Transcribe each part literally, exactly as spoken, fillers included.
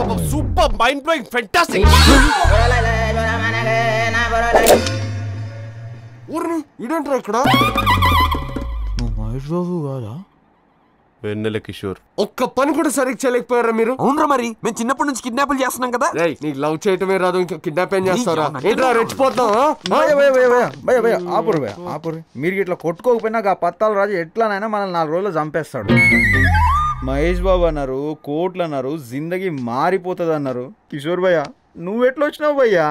Super mind blowing fantastic. ఇదేంట్రా ఇక్కడ? మహేష్ బాబు కాదా? వెన్నెల కిషోర్. ఒక్క పని కూడా సరిగ్గా చేయలేకపోయారా మీరు? అవునరా, మరి మేము చిన్నప్పటి నుంచి కిడ్నాపులు చేస్తున్నాం కదా. నీకు లవ్ చేయటమే రాదు, ఇంకా కిడ్నాప్ ఏం చేస్తారా? ఏంట్రా రెచ్చిపోతావు? ఆపురు ఆపురు మీరు ఇట్లా కొట్టుకోకపోయినా ఆ పత్తాల రాజు ఎట్లానైనా మనల్ని నాలుగు రోజులు చంపేస్తాడు. మహేష్ బాబు అన్నారు, కోట్లు అన్నారు, జిందగీ మారిపోతుంది అన్నారు. కిషోర్ భయ్య నువ్వెట్లా వచ్చినావు భయ్యా?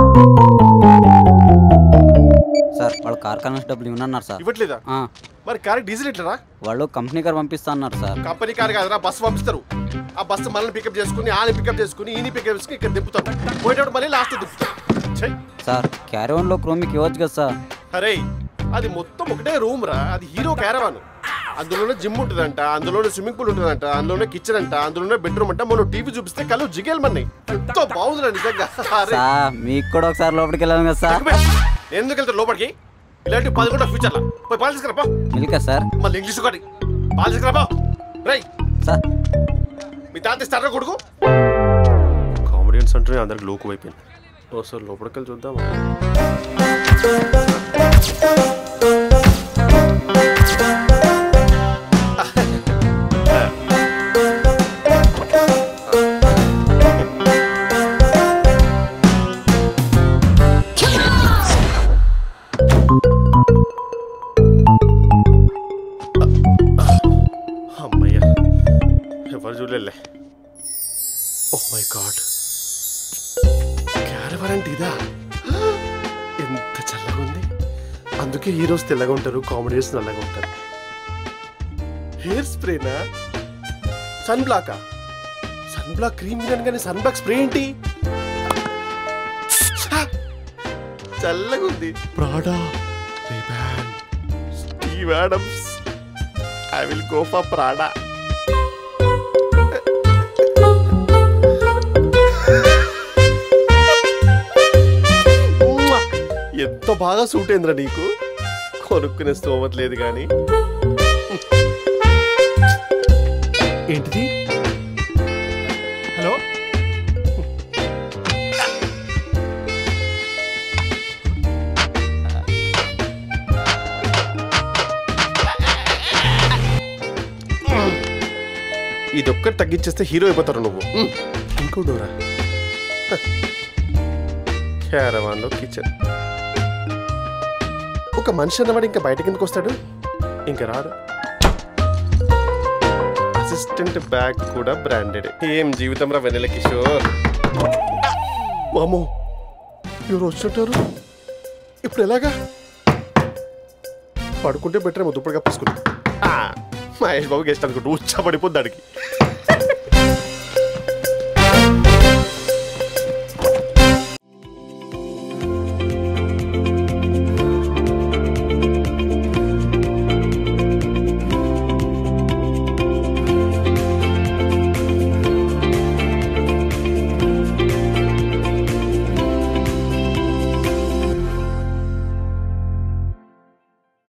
సార్ వాళ్ళు కార్ కనెక్ట్ డబ్బులు ఇవ్వన్నారు సార్. ఇవ్వట్లేదా? మరి కార్ డీజిల్ ఎట్లా? వాళ్ళు కంపెనీ కార్ పంపిస్తా అన్నారు సార్. కంపెనీ కార్ కాదురా, బస్సు పంపిస్తారు. ఆ బస్సు మనల్ని పికప్ చేసుకుని ఆని పికప్ చేసుకుని ఈని పికప్ చేసుకుని ఇక్కడ దింపుతాం. పోయేటప్పుడు మళ్ళీ లాస్ట్ దింపుతాం. సార్ క్యారవాన్ లో క్రోమిక్ ఇవ్వచ్చు కదా సార్. అరే అది మొత్తం ఒకటే రూమ్ రా, అది హీరో క్యారవాన్. అందులోనే జిమ్ ఉంటుందంట, అందులోనే స్విమ్మింగ్ పూల్ ఉంటుందంట, అందులోనే కిచెన్ అంట, అందులోనే బెడ్రూమ్ అంట. మనం టీవీ చూపిస్తే కళ్ళు జిగేలు మన్నాయి. ఎంతో బాగుందిరా నిజంగా. మీకు కూడా ఒకసారి లోపలికి వెళ్ళాను కదా సార్. ఎందుకు వెళ్తారు లోపలికి? ఇలాంటి పదకొండ ఫ్యూచర్ లో పోయి పాలు తీసుకురాపో. మిల్కా సార్ మళ్ళీ ఇంగ్లీష్ ఒకటి పాలు తీసుకురాపో. రై సార్ మీ తాత ఇస్తారా కొడుకు? కామెడియన్స్ అంటే అందరికి లోకు అయిపోయింది. ఒకసారి లోపలికి వెళ్ళి చూద్దాం. అమ్మయ్యా ఎవరు చూడలే. ఓహ్ మై గాడ్, క్యారవాన్ అంటే ఇదా? ఎంత చల్లగా ఉంది. అందుకే హీరోస్ తెల్లగా ఉంటారు, కామెడీస్ నల్లగా ఉంటారు. హెయిర్ స్ప్రేనా? సన్ బ్లాకా? సన్ బ్లాక్ క్రీమ్ కానీ సన్ బ్లాక్ స్ప్రే ఏంటి? చల్లగా ఉంది. Prada, Ray-Ban, Steve Adams. I will go for Prada. ఎంత బాగా సూట్ అయిందిరా నీకు. కొనుక్కునే స్తోమత లేదు కానీ. ఏంటిది? హలో, ఇది ఒక్కటి తగ్గించేస్తే హీరో అయిపోతారు నువ్వు. ఇంకో డోరా. క్యారవాన్లో కిచెన్. ఒక మనిషి అన్నవాడు ఇంకా బయట కిందకు వస్తాడు, ఇంకా రాడు. అసిస్టెంట్ బ్యాగ్ కూడా బ్రాండెడ్. ఏం జీవితం రా వెన్నెల కిషోర్. మామో ఎవరు వచ్చినట్టారు. ఇప్పుడు ఎలాగా? పడుకుంటే బెటర్ ఏమో, దుప్పటిగా పూసుకుంటా. మహేష్ బాబు గెస్ట్ అనుకుంటూ ఉచ్చ పడిపోద్ది దానికి.